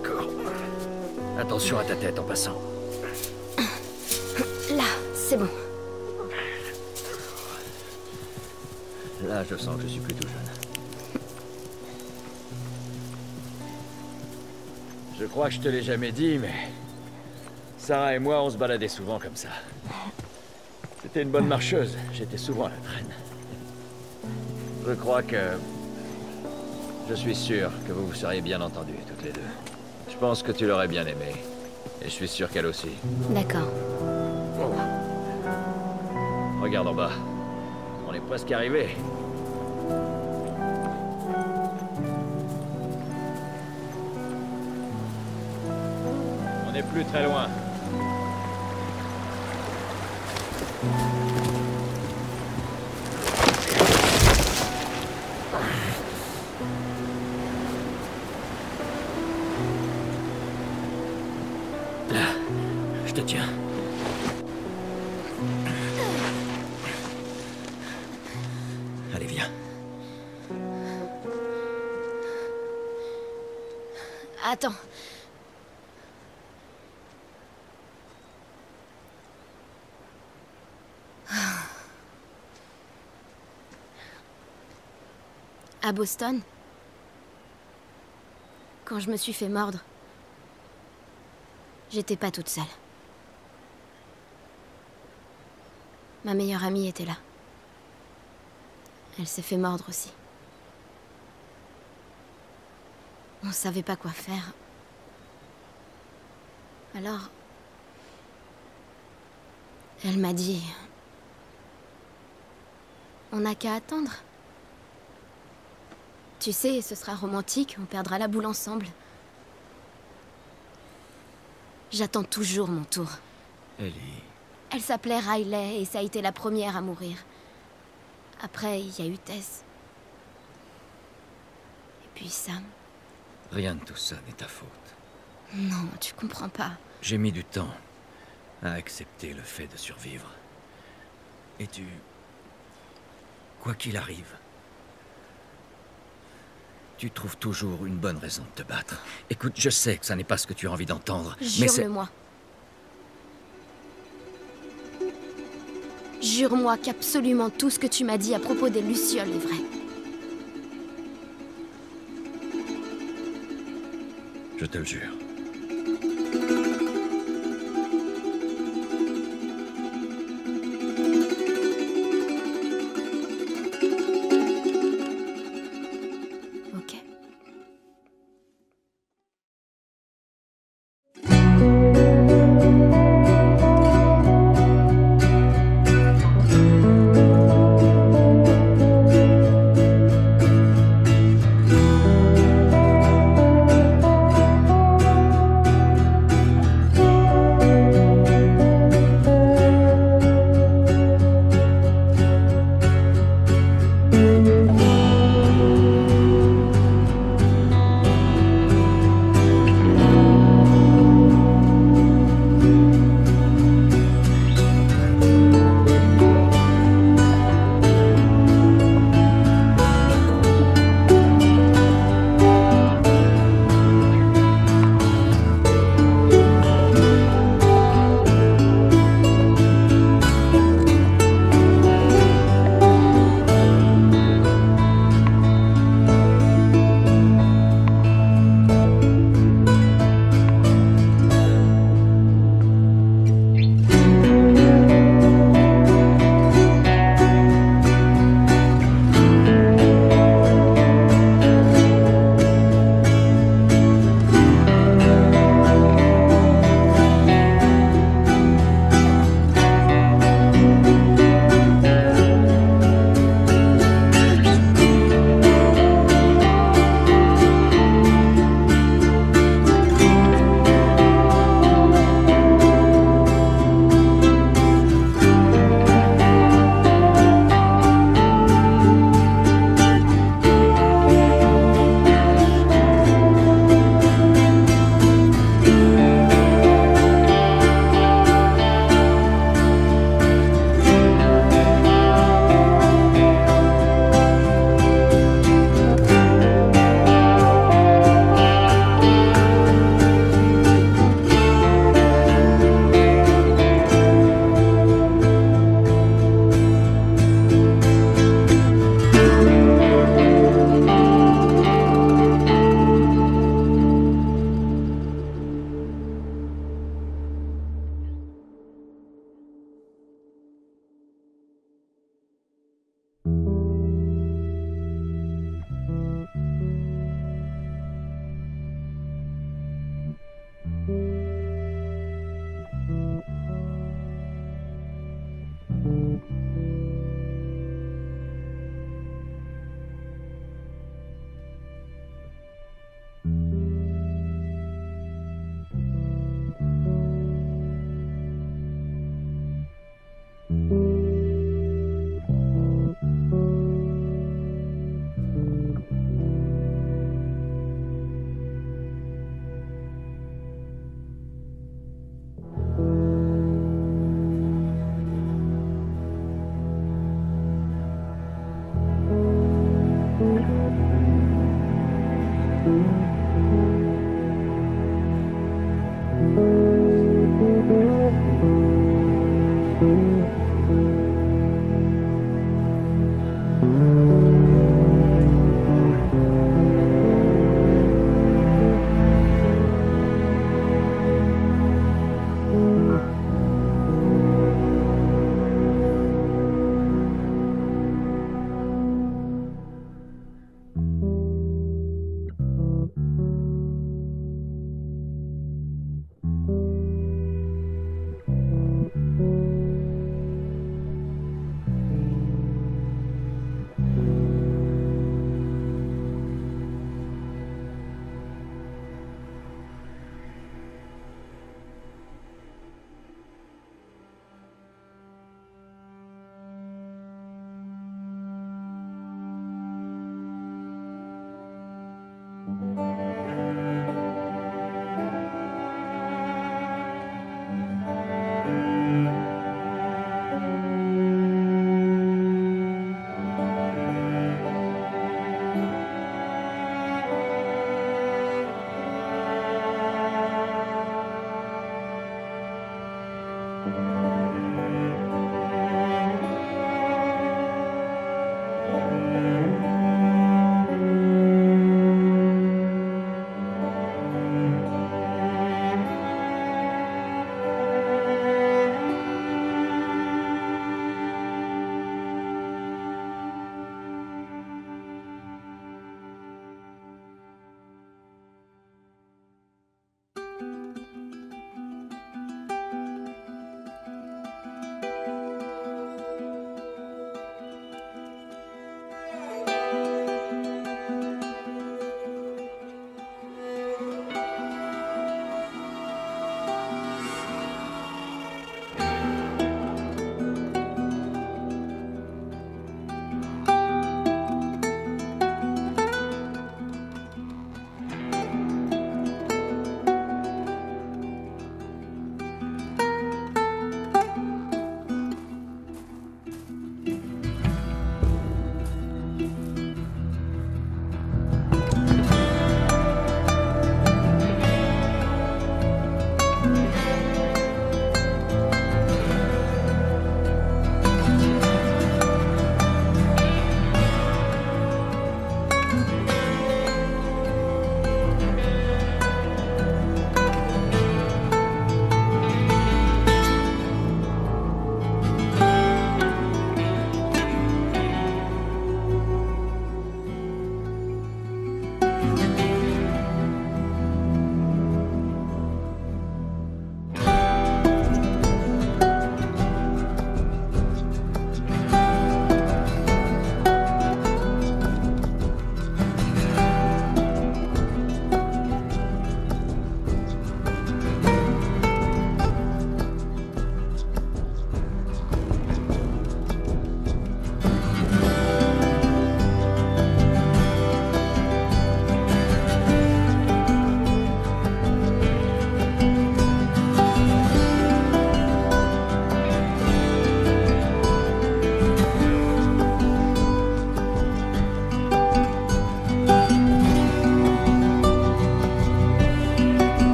D'accord. Attention à ta tête en passant. Là, c'est bon. Là, je sens que je suis plus tout jeune. Je crois que je te l'ai jamais dit, mais... Sarah et moi, on se baladait souvent comme ça. C'était une bonne marcheuse, j'étais souvent à la traîne. Je crois que... Je suis sûr que vous vous seriez bien entendus, toutes les deux. Je pense que tu l'aurais bien aimée. Et je suis sûr qu'elle aussi. D'accord. Oh. Regarde en bas. On est presque arrivé. On n'est plus très loin. Là, je te tiens. Allez, viens. Attends. À Boston, quand je me suis fait mordre, j'étais pas toute seule. Ma meilleure amie était là. Elle s'est fait mordre aussi. On savait pas quoi faire. Alors, elle m'a dit... On n'a qu'à attendre. Tu sais, ce sera romantique, on perdra la boule ensemble. J'attends toujours mon tour. Ellie... Elle s'appelait Riley et ça a été la première à mourir. Après, il y a eu Tess. Et puis Sam. Rien de tout ça n'est ta faute. Non, tu comprends pas. J'ai mis du temps à accepter le fait de survivre. Et tu... Quoi qu'il arrive, tu trouves toujours une bonne raison de te battre. Écoute, je sais que ça n'est pas ce que tu as envie d'entendre, mais c'est... Jure-le-moi. Jure-moi qu'absolument tout ce que tu m'as dit à propos des Lucioles est vrai. Je te le jure. Ok.